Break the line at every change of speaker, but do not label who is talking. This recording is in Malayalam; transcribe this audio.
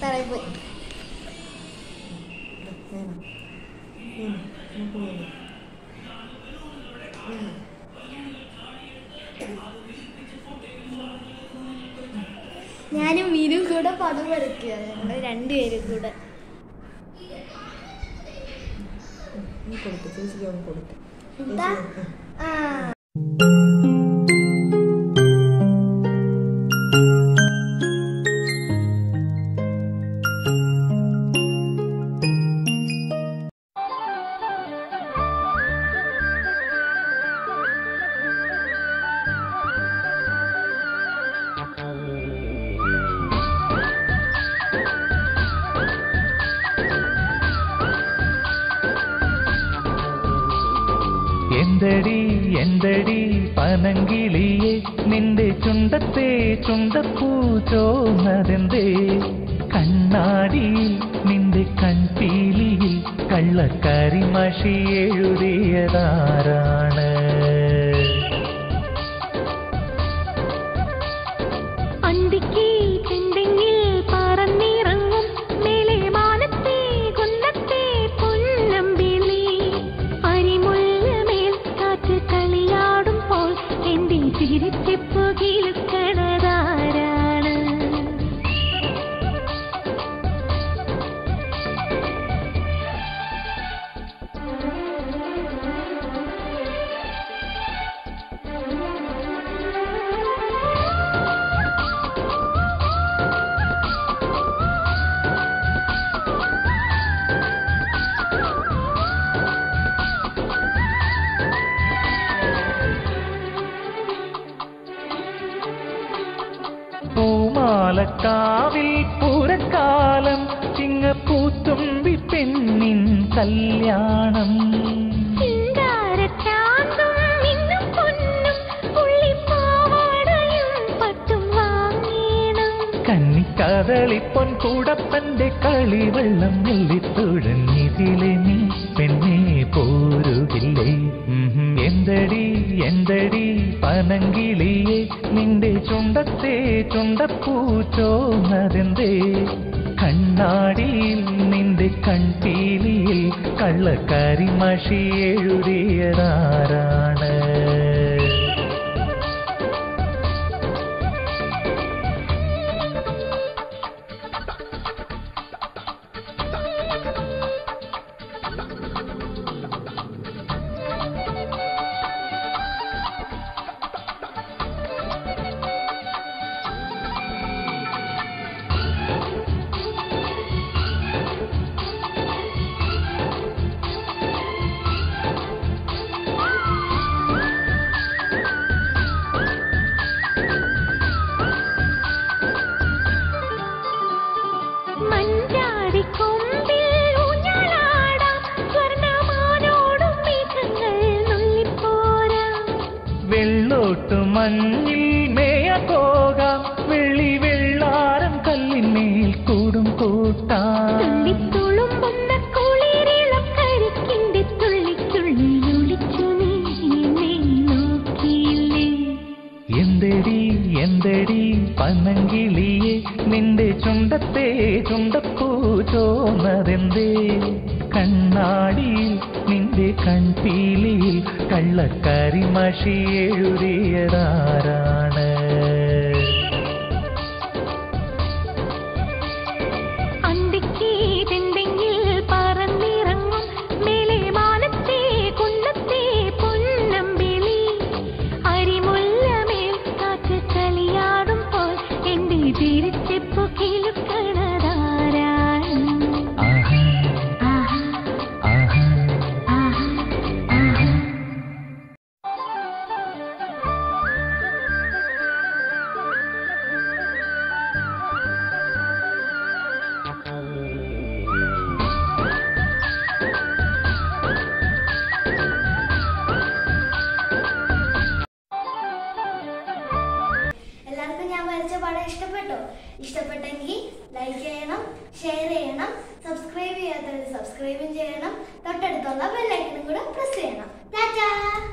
തറയിൽ പോയി. ഞാനും മീനും കൂടെ പടം വരയ്ക്കുക. ഞങ്ങൾ രണ്ടുപേരും കൂടെ. എന്താ
എന്തടി എന്തടി പനങ്കിളിയെ നിന്റെ ചുണ്ടത്തെ ചുണ്ടപ്പൂ ചോന്നതെന്തേ കണ്ണാടിയിൽ നിന്റെ കൺപീലിയിൽ കള്ളക്കരിമഷി എഴുതിയതാരാണ്? പൂമാലക്കാവിൽ പൂരക്കാലം ചിങ്ങപ്പൂത്തുമ്പി പെണ്ണിൻ കല്യാണം കന്നിക്കതളിപ്പൊൻ കൂടപ്പന്റെ കളിവെള്ളം നെല്ലിത്തുഴഞ്ഞിതിലെ നീ പെണ്ണെ പോരുകില്ലേ? എന്തടി എന്തടി പനങ്കിളിയെ നിന്റെ ചുണ്ടത്തെ ചുണ്ടപ്പൂ ചോന്നതെന്തേ കണ്ണാടിയിൽ നിന്റെ കൺപീലിയിൽ കള്ളക്കരിമഷി എഴുതിയതാരാണ്? വെള്ളോട്ടു മഞ്ഞിൽ മേയ പോകാം വെള്ളി വെള്ളാരം കല്ലിന്മേൽ കൂടും കൂട്ടാം എന്തടി എന്തടി പനങ്കിളിയെ നിന്റെ ചുണ്ടത്തെ ചുണ്ടപ്പൂ ചോന്നതെന്തേ കണ്ണാടിയിൽ നിന്റെ കൺപീലിയിൽ കള്ളക്കരിമഷി എഴുതിയതാരാണ്?
ഇഷ്ടപ്പെട്ടെങ്കിൽ ലൈക്ക് ചെയ്യണം, ഷെയർ ചെയ്യണം, സബ്സ്ക്രൈബ് ചെയ്യാത്തവർ സബ്സ്ക്രൈബും ചെയ്യണം, തൊട്ടടുത്തുള്ള ബെൽ ഐക്കണും കൂടെ പ്രസ് ചെയ്യണം. ടാറ്റാ.